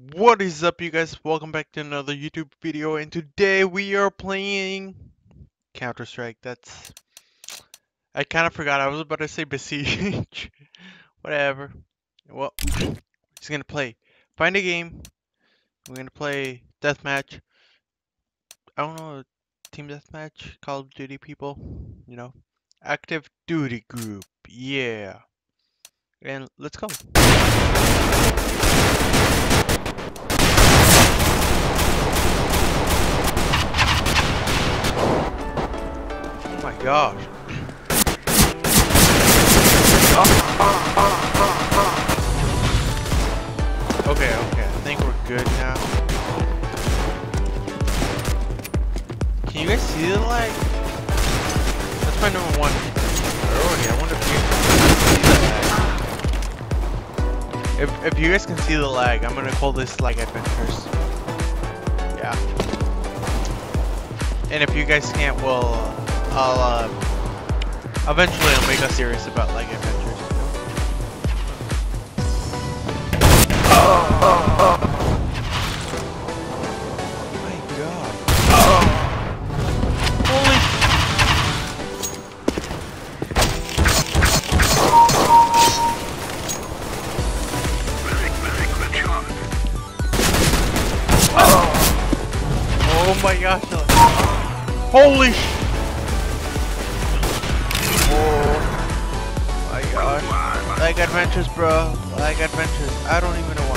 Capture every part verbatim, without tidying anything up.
What is up, you guys? Welcome back to another YouTube video, and today we are playing Counter-Strike. That's... I kind of forgot. I was about to say Besiege. Whatever. Well, just gonna play. Find a game. We're gonna play Deathmatch. I don't know, Team Deathmatch, Call of Duty people, you know. Active Duty Group. Yeah. And let's go. Oh my gosh. Okay, okay, I think we're good now. Can you guys see the lag? That's my number one priority. I wonder if you can see the lag. If, if you guys can see the lag, I'm gonna call this Lag Adventures. Yeah. And if you guys can't, well, I'll, uh, eventually I'll make a series about Lag Adventures. Oh my god. Holy Oh my gosh. Holy sh Oh my gosh. Lag Adventures, bro. Lag Adventures. I don't even know what.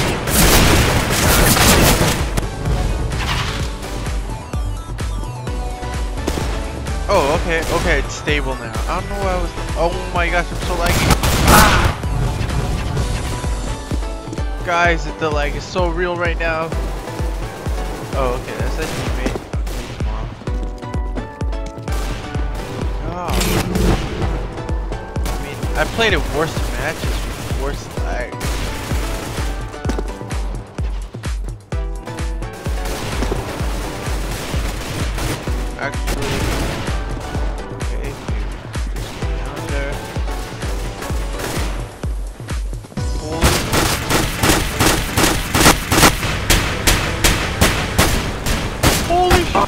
Oh, okay, okay, it's stable now. I don't know why I was. Oh my gosh, I'm so laggy. Ah! Guys, the lag is so real right now. Oh, okay, that's a teammate. Oh. I mean, I played in worse matches with worse lag. Actually, okay, down there. Holy. Holy shit.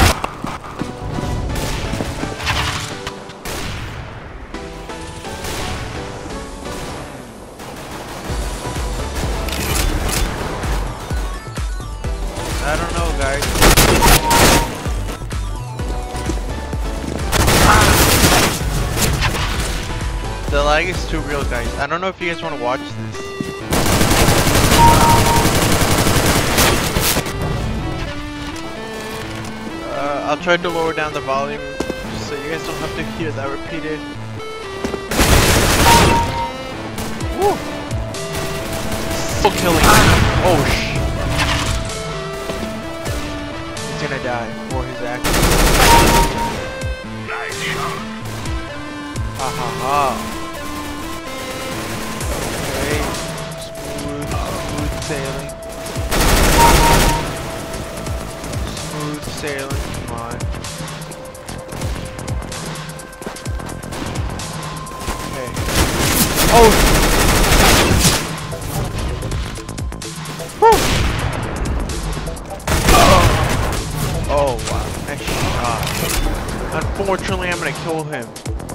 I don't know, guys. The lag is too real, guys. I don't know if you guys want to watch this. Uh, I'll try to lower down the volume just so you guys don't have to hear that repeated. Woo! Still killing. Oh sh! He's gonna die for his action. Ha ha ha. Okay. Smooth, smooth sailing. Smooth sailing, come on. Okay. Oh! Woo! Oh wow, nice shot. Unfortunately, I'm gonna kill him.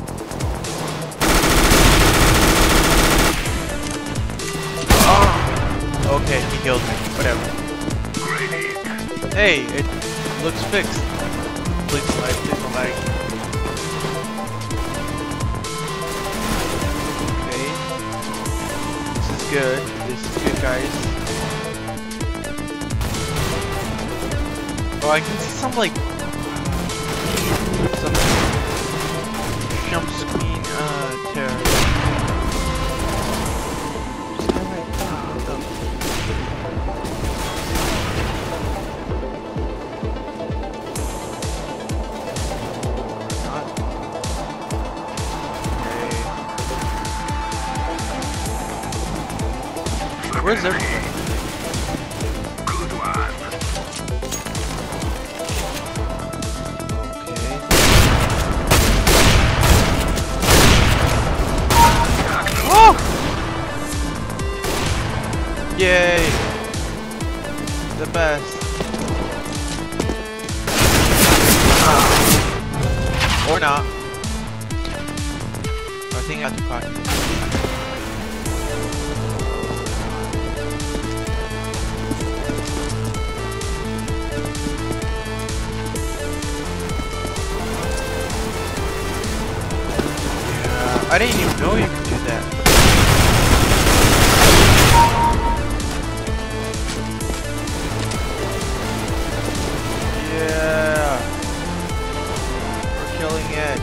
Okay, he killed me. Whatever. Hey, it looks fixed. Please like, please like. Okay. This is good. This is good, guys. Oh, I can see some like some jump screen uh terror. Where's everything? Good one. Okay. Oh! Yay! the best. Or not. I think I have to practice. Yeah, I didn't even know you could do that. Yeah, we're killing it.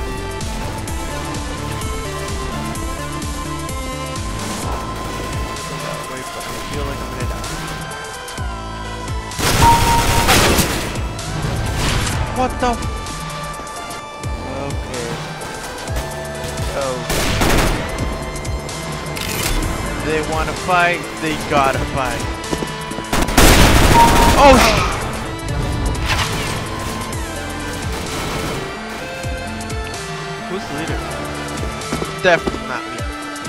Wait, but I feel like I'm gonna die. What the? F okay. Oh. They want to fight. They gotta fight. Oh. Sh Who's the leader? Definitely not me.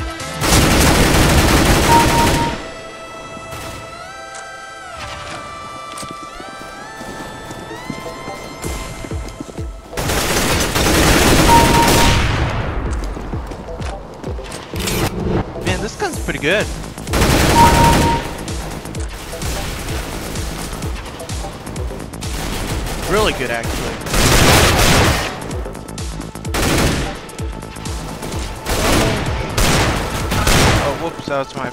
Man, this gun's pretty good. Really good, actually. Whoops, that was my...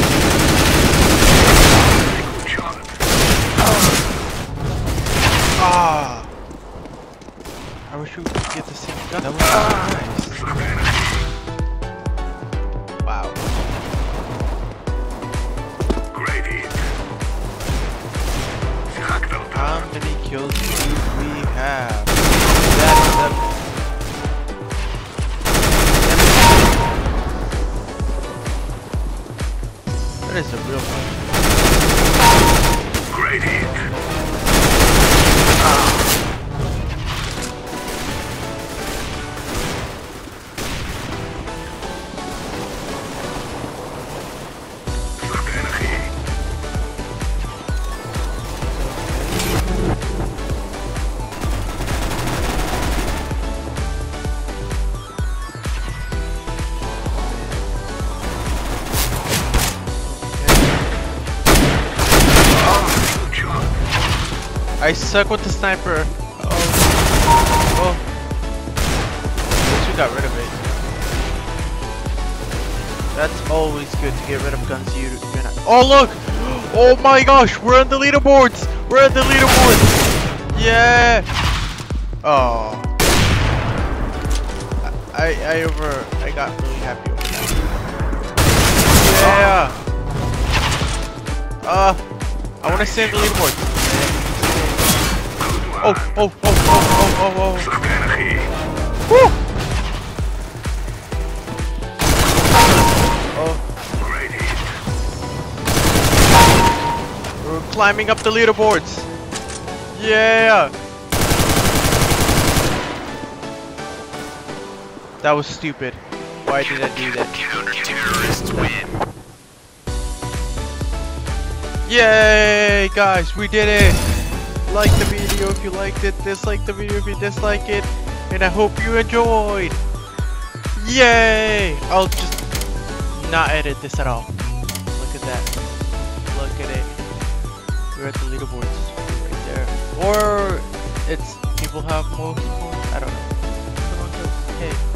Ah! I wish we could get the same gun. That was so nice. Wow. How many kills do we have? That's the... That is a real one. Great hit. Ah. I suck with the sniper. Oh. Oh. At least we got rid of it. That's always good to get rid of guns you, you're not. Oh, look! Oh my gosh, we're on the leaderboards! We're on the leaderboards! Yeah! Oh. I, I over. I got really happy over that. Yeah! Uh, I want to save the leaderboards. Oh, oh, oh, oh, oh, oh, oh. Woo! Oh. We're climbing up the leaderboards. Yeah! That was stupid. Why did I do that? Counter-terrorists win. Yay, guys, we did it! Like the video if you liked it, dislike the video if you dislike it, and I hope you enjoyed. Yay! I'll just not edit this at all. Look at that. Look at it. We're at the leaderboards right there. Or it's people have more points. I don't know. Hey.